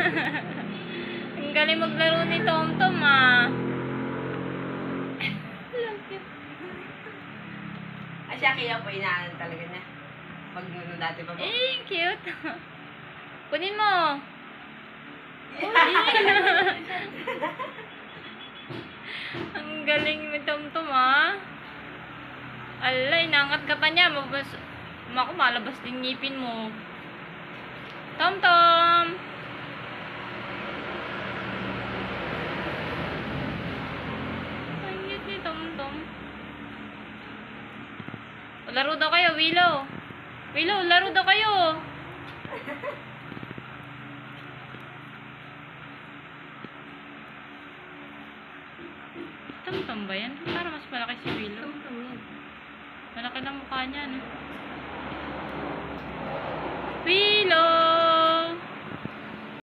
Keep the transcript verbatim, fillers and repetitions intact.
Ang galing maglaro ni Tomtom ah. Ay, siya kaya po inaanan talaga niya. Pag nung dati pa po. Eh, cute. Kunin mo. Ang galing ni Tomtom ah. Ala, inangat ka pa niya. Mabas, maku, malabas din ngipin mo. Tomtom! Ang cute ni Tomtom. Laro daw kayo, Willow. Willow, laro daw kayo. Tomtom ba yan? Para mas malaki si Willow. Tumtum yan. Malaki lang mukha niya, no?